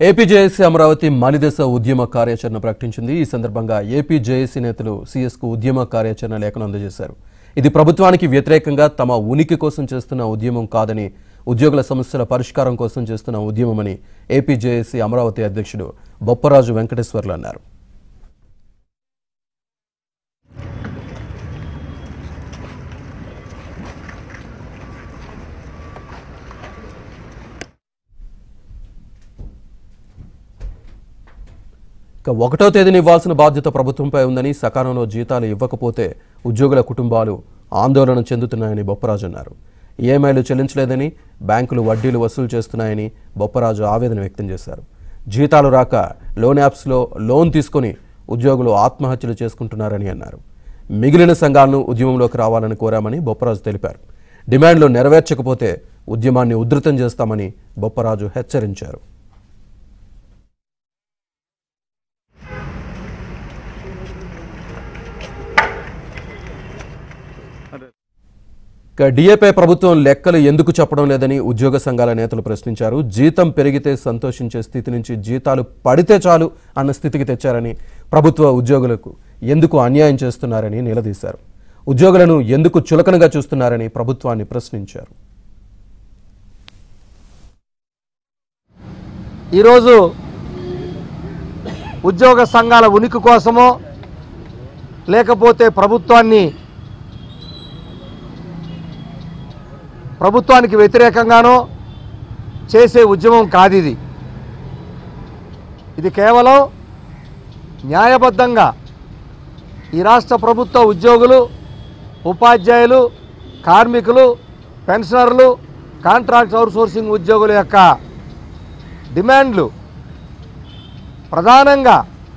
APJAC Amaravati మాలిదశ ఉద్యమ కార్యాచరణ ప్రకటించింది। ఈ సందర్భంగా ఏపీజేఏసీ నేతలు సీఎస్కు ఉద్యమ కార్యాచరణ లేఖను అందజేశారు। ఇది ప్రభుత్వానికి వ్యతిరేకంగా తమ ఉనికి కోసం చేస్తున్న ఉద్యమం కాదని, ఉద్యోగుల సమస్యల పరిష్కారం కోసం చేస్తున్న ఉద్యమమని ఏపీజేఏసీ అమరావతి అధ్యక్షుడు బొప్పరాజు వెంకటేశ్వర్లు అన్నారు। ఒకటో తేదీని ఇవ్వాల్సిన బాధ్యత ప్రభుత్వంపై ఉందని, సకాలంలో జీతాలు ఇవ్వకపోతే ఉద్యోగుల కుటుంబాలు ఆందోళన చెందుతున్నాయని బొప్పరాజు అన్నారు। ఈఎంఐలు చెల్లించలేదని, బ్యాంకులు వడ్డీలు వసూలు చేస్తున్నాయని బొప్పరాజు ఆవేదన వ్యక్తం చేశారు। జీతాలు రాక లోన్ యాప్స్లో లోన్ తీసుకొని ఉద్యోగులు ఆత్మహత్యలు చేసుకుంటున్నారని అన్నారు। మిగిలిన సంఘాలను ఉద్యమంలోకి రావాలని కోరామని బొప్పరాజు తెలిపారు। డిమాండ్లు నెరవేర్చకపోతే ఉద్యమాన్ని ఉధృతం చేస్తామని బొప్పరాజు హెచ్చరించారు। డిఏపై ప్రభుత్వం లెక్కలు ఎందుకు చెప్పడం లేదని ఉద్యోగ సంఘాల నేతలు ప్రశ్నించారు। జీతం పెరిగితే సంతోషించే స్థితి నుంచి జీతాలు పడితే చాలు అన్న స్థితికి తెచ్చారని, ప్రభుత్వ ఉద్యోగులకు ఎందుకు అన్యాయం చేస్తున్నారని నిలదీశారు। ఉద్యోగులను ఎందుకు చులకనగా చూస్తున్నారని ప్రభుత్వాన్ని ప్రశ్నించారు। ఈరోజు ఉద్యోగ సంఘాల ఉనికి కోసమో లేకపోతే ప్రభుత్వానికి వ్యతిరేకంగానో చేసే ఉద్యమం కాదు ఇది। ఇది కేవలం న్యాయబద్ధంగా ఈ రాష్ట్ర ప్రభుత్వ ఉద్యోగులు, ఉపాధ్యాయులు, కార్మికులు, పెన్షనర్లు, కాంట్రాక్ట్ అవుట్సోర్సింగ్ ఉద్యోగుల యొక్క డిమాండ్లు ప్రధానంగా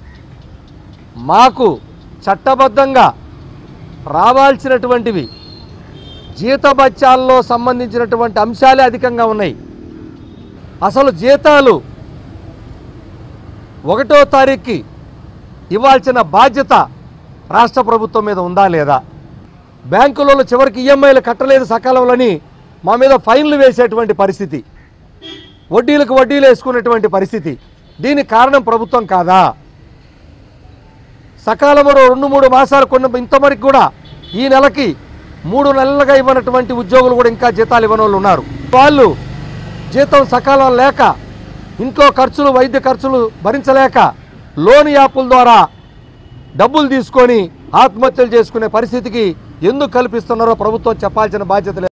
మాకు చట్టబద్ధంగా రావాల్సినటువంటివి జీతభత్యాల్లో సంబంధించినటువంటి అంశాలే అధికంగా ఉన్నాయి। అసలు జీతాలు 1వ తారీఖుకి ఇవ్వాల్సిన బాధ్యత రాష్ట్ర ప్రభుత్వం మీద ఉందా లేదా? బ్యాంకులలో చివరికి ఈఎంఐలు కట్టలేదు సకాలంలోని మా మీద ఫైన్లు వేసేటువంటి పరిస్థితి, వడ్డీలకు వడ్డీలు వేసుకునేటువంటి పరిస్థితి, దీనికి కారణం ప్రభుత్వం కాదా? సకాలంలో 2-3 మాసాలు కొన్న ఇంతవరకు కూడా ఈ నెలకి 3 నెలలుగా ఇవ్వనటువంటి ఉద్యోగులు కూడా ఇంకా జీతాలు ఇవ్వని వాళ్ళు ఉన్నారు। వాళ్ళు జీతం సకాలం లేక, ఇంట్లో ఖర్చులు, వైద్య ఖర్చులు భరించలేక లోన్ యాప్ల ద్వారా డబ్బులు తీసుకొని ఆత్మహత్యలు చేసుకునే పరిస్థితికి ఎందుకు కల్పిస్తున్నారో ప్రభుత్వం చెప్పాల్సిన బాధ్యత లేదు।